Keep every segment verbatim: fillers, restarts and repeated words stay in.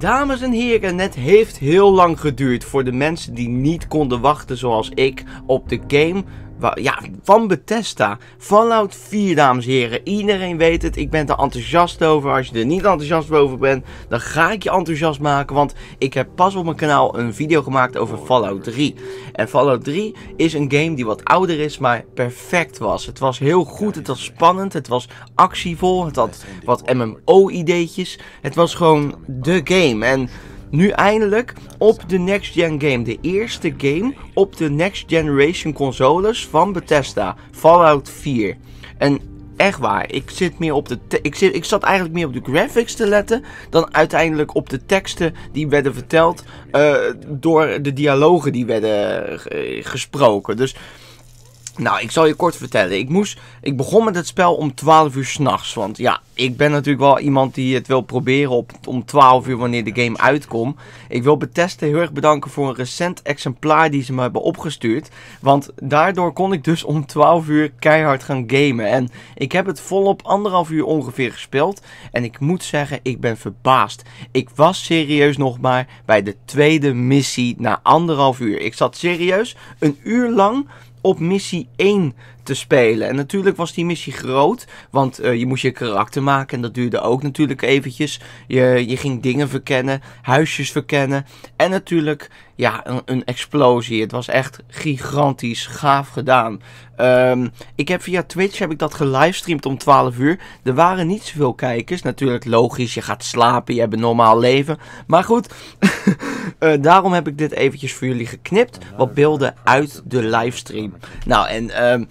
Dames en heren, het heeft heel lang geduurd voor de mensen die niet konden wachten zoals ik op de game ja, van Bethesda. Fallout vier, dames en heren. Iedereen weet het, ik ben er enthousiast over. Als je er niet enthousiast over bent, dan ga ik je enthousiast maken. Want ik heb pas op mijn kanaal een video gemaakt over Fallout drie. En Fallout drie is een game die wat ouder is, maar perfect was. Het was heel goed, het was spannend, het was actievol, het had wat M M O-ideetjes. Het was gewoon de game. En nu eindelijk op de Next Gen game. De eerste game op de Next Generation consoles van Bethesda. Fallout vier. En echt waar, ik zit meer op de ik, zit, ik zat eigenlijk meer op de graphics te letten dan uiteindelijk op de teksten die werden verteld uh, door de dialogen die werden uh, gesproken. Dus nou, ik zal je kort vertellen. Ik moest, ik begon met het spel om twaalf uur 's nachts. Want ja, ik ben natuurlijk wel iemand die het wil proberen op, om twaalf uur wanneer de game uitkomt. Ik wil Bethesda heel erg bedanken voor een recent exemplaar die ze me hebben opgestuurd. Want daardoor kon ik dus om twaalf uur keihard gaan gamen. En ik heb het volop anderhalf uur ongeveer gespeeld. En ik moet zeggen, ik ben verbaasd. Ik was serieus nog maar bij de tweede missie na anderhalf uur. Ik zat serieus een uur lang op missie één te spelen. En natuurlijk was die missie groot, want uh, je moest je karakter maken en dat duurde ook natuurlijk eventjes. Je, je ging dingen verkennen, huisjes verkennen en natuurlijk ja, een, een explosie. Het was echt gigantisch gaaf gedaan. Um, ik heb via Twitch heb ik dat gelivestreamd om twaalf uur. Er waren niet zoveel kijkers. Natuurlijk logisch, je gaat slapen, je hebt een normaal leven. Maar goed, uh, daarom heb ik dit eventjes voor jullie geknipt. Wat beelden uit de livestream. Nou en um,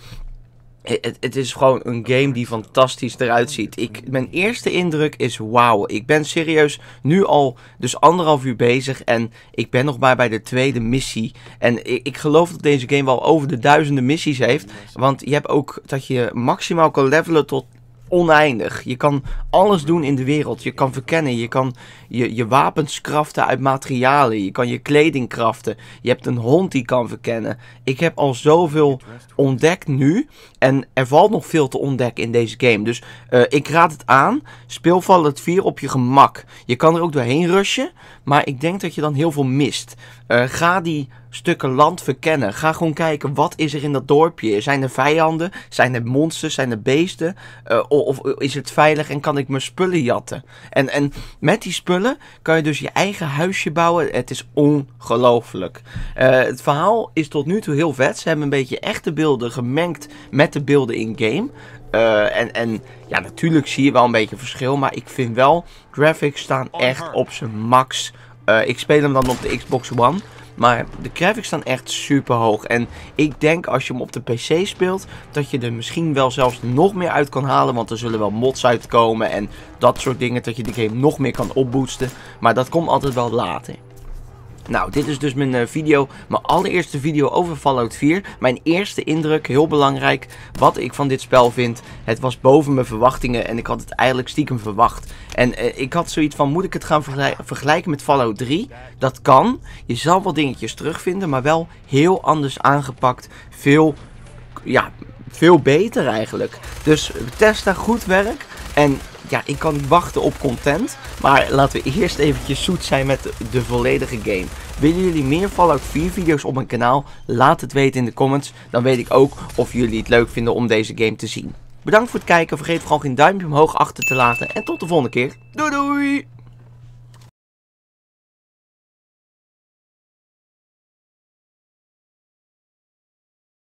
Het, het is gewoon een game die fantastisch eruit ziet. Ik, mijn eerste indruk is wauw. Ik ben serieus nu al dus anderhalf uur bezig. En ik ben nog maar bij de tweede missie. En ik, ik geloof dat deze game wel over de duizenden missies heeft. Want je hebt ook dat je maximaal kan levelen tot oneindig. Je kan alles doen in de wereld. Je kan verkennen. Je kan je, je wapens craften uit materialen. Je kan je kleding craften. Je hebt een hond die kan verkennen. Ik heb al zoveel ontdekt nu. En er valt nog veel te ontdekken in deze game. Dus uh, ik raad het aan. Speel Fallout vier op je gemak. Je kan er ook doorheen rushen. Maar ik denk dat je dan heel veel mist. Uh, ga die stukken land verkennen. Ga gewoon kijken, wat is er in dat dorpje? Zijn er vijanden? Zijn er monsters? Zijn er beesten? Uh, of, of is het veilig en kan ik mijn spullen jatten? En, en met die spullen kan je dus je eigen huisje bouwen. Het is ongelooflijk. Uh, het verhaal is tot nu toe heel vet. Ze hebben een beetje echte beelden gemengd met de beelden in-game. Uh, en, en ja, natuurlijk zie je wel een beetje verschil. Maar ik vind wel, graphics staan echt op zijn max. Uh, ik speel hem dan op de Xbox One. Maar de graphics staan echt super hoog. En ik denk als je hem op de P C speelt, dat je er misschien wel zelfs nog meer uit kan halen. Want er zullen wel mods uitkomen en dat soort dingen. Dat je de game nog meer kan opboosten. Maar dat komt altijd wel later. Nou, dit is dus mijn uh, video, mijn allereerste video over Fallout vier. Mijn eerste indruk, heel belangrijk, wat ik van dit spel vind. Het was boven mijn verwachtingen en ik had het eigenlijk stiekem verwacht. En uh, ik had zoiets van, moet ik het gaan vergelijk vergelijken met Fallout drie? Dat kan. Je zal wel dingetjes terugvinden, maar wel heel anders aangepakt. Veel, ja, veel beter eigenlijk. Dus Bethesda, goed werk. En ja, ik kan niet wachten op content. Maar laten we eerst eventjes zoet zijn met de, de volledige game. Willen jullie meer Fallout vier video's op mijn kanaal? Laat het weten in de comments. Dan weet ik ook of jullie het leuk vinden om deze game te zien. Bedankt voor het kijken. Vergeet vooral geen duimpje omhoog achter te laten. En tot de volgende keer. Doei doei!